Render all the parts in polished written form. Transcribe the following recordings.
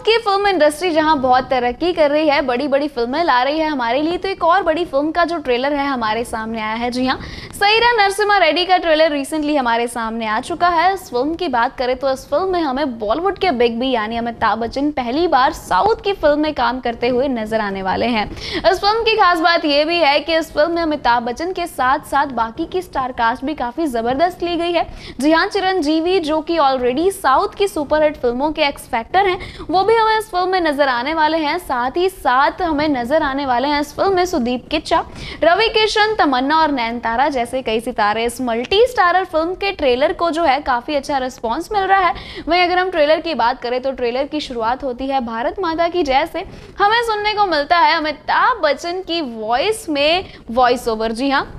की film industry जहां बहुत तरक्की कर रही है, बड़ी बड़ी फिल्में ला रही है हमारे लिए, तो एक और बड़ी फिल्म का जो ट्रेलर है हमारे सामने आया है। जी हाँ, सैरा नरसिम्हा रेड्डी का ट्रेलर रिसेंटली हमारे सामने आ चुका है। इस फिल्म की बात करें तो इस फिल्म में हमें बॉलीवुड के बिग बी यानी अमिताभ बच्चन पहली बार साउथ की फिल्म में काम करते हुए नजर आने वाले हैं। इस फिल्म की खास बात यह भी है कि इस फिल्म में अमिताभ बच्चन के साथ साथ बाकी की स्टार कास्ट भी काफी जबरदस्त ली गई है। जी हाँ, चिरंजीवी जो कि ऑलरेडी साउथ की सुपरहिट फिल्मों के एक्स फैक्टर हैं, वो भी हमें इस फिल्म में नजर आने वाले हैं। साथ ही साथ हमें नजर आने वाले हैं इस फिल्म में सुदीप किच्चा, रवि किशन, तमन्ना और नयनतारा जैसे कई सितारे। इस मल्टी स्टारर फिल्म के ट्रेलर को जो है काफी अच्छा रिस्पॉन्स मिल रहा है। वहीं अगर हम ट्रेलर की बात करें तो ट्रेलर की शुरुआत होती है भारत माता की जय से। हमें सुनने को मिलता है अमिताभ बच्चन की वॉइस में वॉइस ओवर। जी हाँ,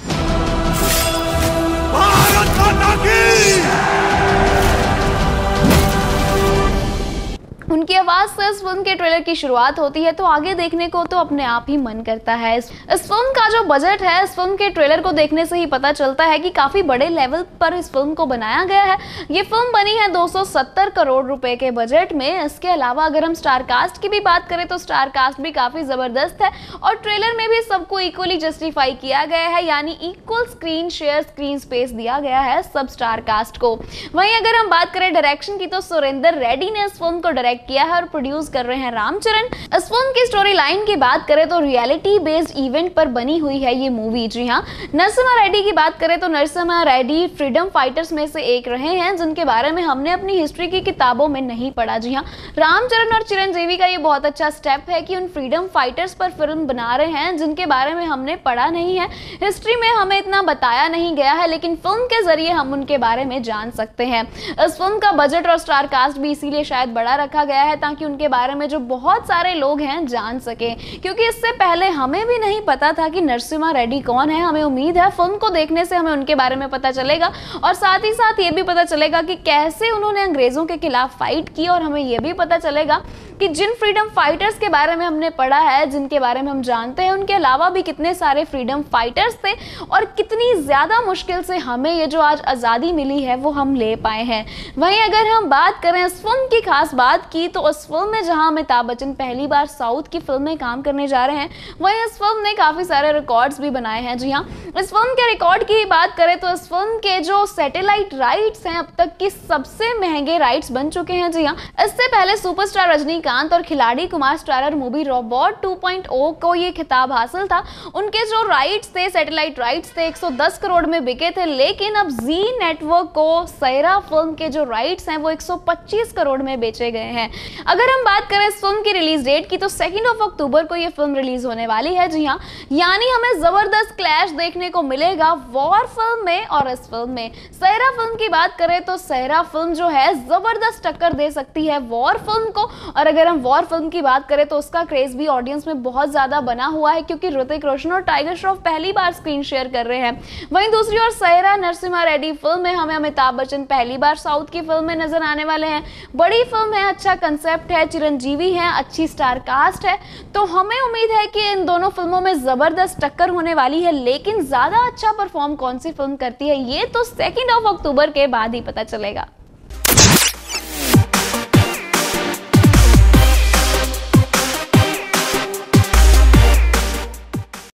भारत माता की उनकी आवाज से इस फिल्म के ट्रेलर की शुरुआत होती है, तो आगे देखने को तो अपने आप ही मन करता है। इस फिल्म का जो बजट है, इस फिल्म के ट्रेलर को देखने से ही पता चलता है कि काफी बड़े लेवल पर इस फिल्म को बनाया गया है। ये फिल्म बनी है 270 करोड़ रुपए के बजट में। इसके अलावा अगर हम स्टार कास्ट की भी बात करें तो स्टार कास्ट भी काफी जबरदस्त है और ट्रेलर में भी सबको इक्वली जस्टिफाई किया गया है, यानी equal screen share, screen space दिया गया है सब स्टार कास्ट को। वहीं अगर हम बात करें डायरेक्शन की तो सुरेंद्र रेड्डी ने इस फिल्म को डायरेक्ट किया है और प्रोड्यूस कर रहे हैं रामचरण। इस फिल्म की स्टोरी लाइन की बात करें तो रियलिटी बेस्ड इवेंट पर बनी हुई है ये मूवी। जी हाँ, नरसिम्हा रेड्डी की बात करें तो नरसिम्हा रेड्डी फ्रीडम फाइटर्स में से एक रहे हैं, जिनके बारे में हमने अपनी हिस्ट्री की किताबों में नहीं पढ़ा। जी हाँ, रामचरण और चिरंजीवी का ये बहुत अच्छा स्टेप है कि उन फ्रीडम फाइटर्स पर फिल्म बना रहे हैं जिनके बारे में हमने पढ़ा नहीं है, हिस्ट्री में हमें इतना बताया नहीं गया है, लेकिन फिल्म के जरिए हम उनके बारे में जान सकते हैं। इस फिल्म का बजट और स्टार कास्ट भी इसीलिए शायद बड़ा रखा गया है ताकि उनके बारे में जो बहुत सारे लोग हैं जान सके, क्योंकि इससे पहले हमें भी नहीं पता था कि नरसिम्हा रेड्डी कौन है। हमें उम्मीद है फिल्म को देखने से हमें उनके बारे में पता चलेगा और साथ ही साथ ये भी पता चलेगा कि कैसे उन्होंने अंग्रेजों के खिलाफ फाइट की, और हमें यह भी पता चलेगा कि जिन फ्रीडम फाइटर्स के बारे में हमने पढ़ा है, जिनके बारे में हम जानते हैं, उनके अलावा भी कितने सारे फ्रीडम फाइटर्स थे और कितनी ज्यादा मुश्किल से हमें ये जो आज आज़ादी मिली है वो हम ले पाए हैं। वहीं अगर हम बात करें इस फिल्म की खास बात की तो इस फिल्म में जहां अमिताभ बच्चन पहली बार साउथ की फिल्म में काम करने जा रहे हैं, वहीं इस फिल्म ने काफी सारे रिकॉर्ड्स भी बनाए हैं। जी हाँ, इस फिल्म के रिकॉर्ड की बात करें तो इस फिल्म के जो सैटेलाइट राइट्स हैं अब तक की सबसे महंगे राइट्स बन चुके हैं। जी हाँ, इससे पहले सुपरस्टार रजनीकांत और खिलाड़ी कुमार स्टारर मूवी रोबोट 2.0 को ये खिताब हासिल था। उनके जो राइट्स थे, सैटेलाइट राइट्स थे, 110 करोड़ में बिके थे, लेकिन अब जी नेटवर्क को सैरा फिल्म के जो राइट्स हैं वो 125 करोड़ में बेचे गए हैं। अगर हम बात करें इस फिल्म की रिलीज डेट की तो 2 अक्टूबर को ये फिल्म रिलीज होने वाली है। जी हाँ, यानी हमें जबरदस्त क्लैश देखने को मिलेगा वॉर फिल्म में और इस फिल्म में। सैरा फिल्म की बात करें तो सैरा फिल्म जो है जबरदस्त टक्कर दे सकती है वॉर फिल्म को, और अगर हम वॉर फिल्म की बात करें तो उसका क्रेज भी ऑडियंस में बहुत ज्यादा बना हुआ है, क्योंकि ऋतिक रोशन और टाइगर श्रॉफ पहली बार स्क्रीन शेयर कर रहे हैं। वहीं दूसरी ओर सैरा नरसिम्हा रेड्डी फिल्म में हमें अमिताभ बच्चन पहली बार साउथ की फिल्म में नजर आने वाले हैं। बड़ी फिल्म है, अच्छा कंसेप्ट है, चिरंजीवी है, अच्छी स्टार कास्ट है, तो हमें उम्मीद है कि इन दोनों फिल्मों में जबरदस्त टक्कर होने वाली है। लेकिन ज्यादा अच्छा परफॉर्म कौन सी फिल्म करती है ये तो 2 अक्टूबर के बाद ही पता चलेगा।